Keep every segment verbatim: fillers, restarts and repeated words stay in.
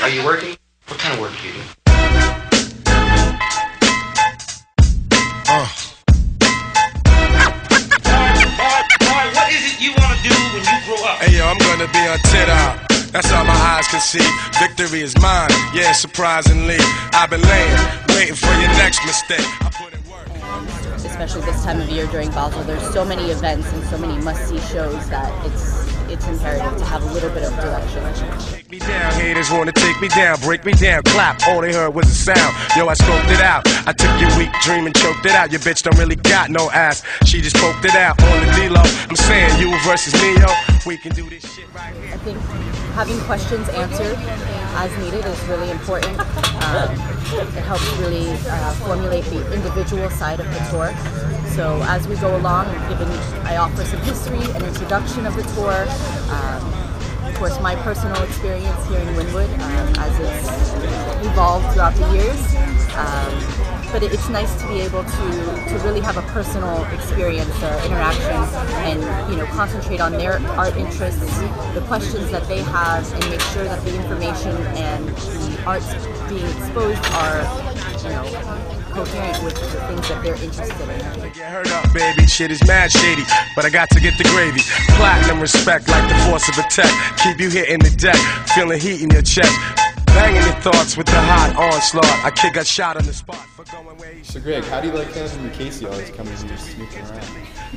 Are you working? What kind of work do you do? Uh. What is it you want to do when you grow up? Hey yo, I'm gonna be on TikTok. That's all my eyes can see. Victory is mine. Yeah, surprisingly, I've been laying, waiting for your next mistake. I put in work. Especially this time of year during Basel, there's so many events and so many must-see shows that it's it's imperative to have a little bit of direction. Take me down, haters wanna take me down, break me down, clap. All they heard was a sound. Yo, I scoped it out. I took your weak dream and choked it out. Your bitch don't really got no ass. She just poked it out on the D-Lo. I'm saying you versus me, yo. We can do this shit right here. I think having questions answered as needed is really important. Um, it helps really uh, formulate the individual side of the tour. So as we go along, given I offer some history and introduction of the tour, um, of course my personal experience here in Wynwood um, as it's evolved throughout the years. Um, but it's nice to be able to, to really have a personal experience, uh, interaction, and you know concentrate on their art interests, the questions that they have, and make sure that the information and the arts being exposed are you know coherent with the things that they're interested in. Get hurt up, baby. Shit is mad shady, but I got to get the gravy. Platinum respect like the force of a tech. Keep you hitting the deck, feeling heat in your chest. Banging your thoughts with the hot onslaught. I kid got shot on the spot for going where he So Greg, how do you like Kevin and Kasey always coming to you snooping around?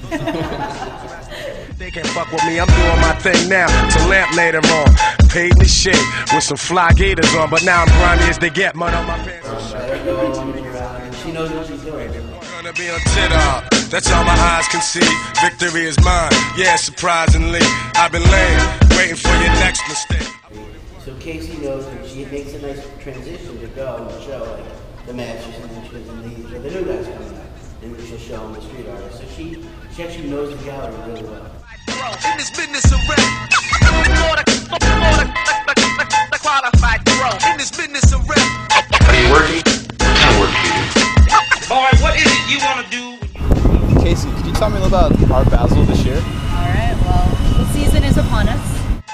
They can't fuck with me, I'm doing my thing now. To lamp later on. Paid me shit with some fly gators on, but now I'm grimy as they get. Mud on my pants. She knows what she's doing. I'm gonna be on TikTok. That's all my eyes can see. Victory is mine. Yeah, surprisingly, I've been laying, waiting for your next mistake. So Kasey knows that she makes a nice transition to go and show like the matches, and then she does the leads, or the new guys coming out, and she'll show them the street artists. So she, she actually knows the gallery really well. In this business of rap, more the, more the, the, the qualified pro. In this business of rap. Are you working? What kind of work do you do? Boy, what is it you want to do? Kasey, could you tell me a little about Art Basel this year? Alright, well, the season is upon us.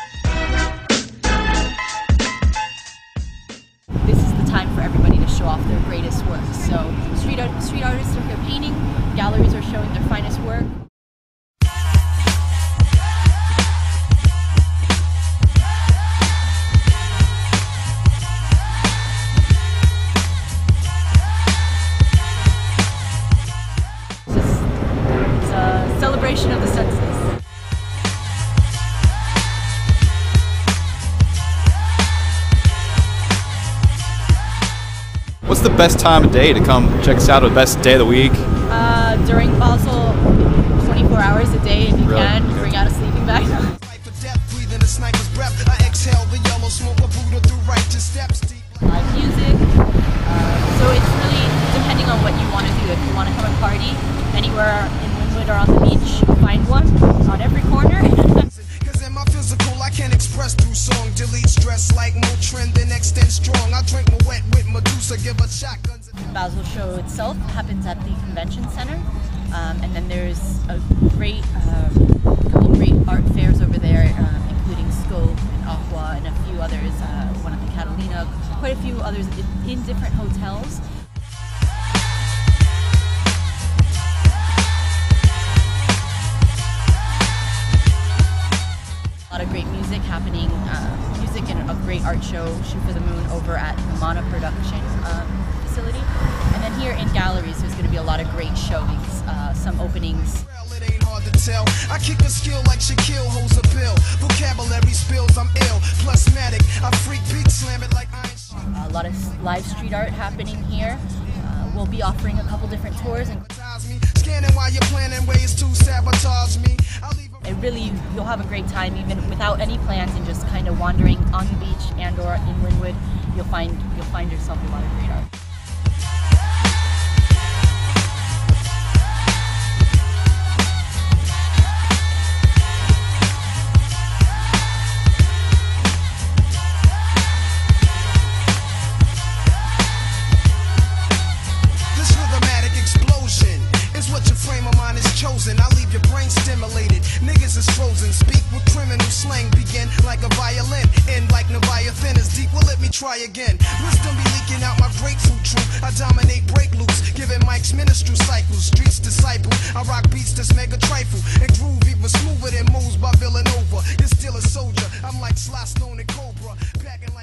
This is the time for everybody to show off their greatest work. So street, art, street artists are here painting, galleries are showing their finest work. Celebration of the senses. What's the best time of day to come check us out, or the best day of the week? Uh, during Basel, twenty-four hours a day if you Really? can. Bring out a sleeping bag. Live music. Uh, so it's really depending on what you want to do. If you want to come and party anywhere in Wynwood or on the beach, you'll find one on every corner. I can't express through song, delete stress like Motrin, then extend strong. I drink my wet with Medusa, give us shotguns. The Basel show itself happens at the convention center, um, and then there's a great, um, couple great art fairs over there, um, including Scope and Aqua and a few others, uh, one at the Catalina, quite a few others in, in different hotels. A lot of great music happening, uh, music and a great art show, Shoot for the Moon, over at the Mana Production um, facility. And then here in galleries, there's going to be a lot of great showings, uh, some openings. It ain't hard to tell. I kick a skill like Shaquille holds a pill. Vocabulary spills, I'm ill. Plusmatic, I freak beat, slam it like Einstein. A lot of live street art happening here. Uh, we'll be offering a couple different tours. And Scanning while you're planning ways to sabotage me. it really, you'll have a great time even without any plans and just kind of wandering on the beach and or in Wynwood. You'll find, you'll find yourself a lot of great art. I leave your brain stimulated. Niggas is frozen. Speak with criminal slang. Begin like a violin. End like Leviathan is deep. Well, let me try again. Wisdom be leaking out my grapefruit truth. I dominate break loops, giving mics minstrel cycles. Streets disciple, I rock beats that's mega trifle. And groove even smoother than moves by Villanova. You're still a soldier, I'm like Sly Stone and Cobra. Packing like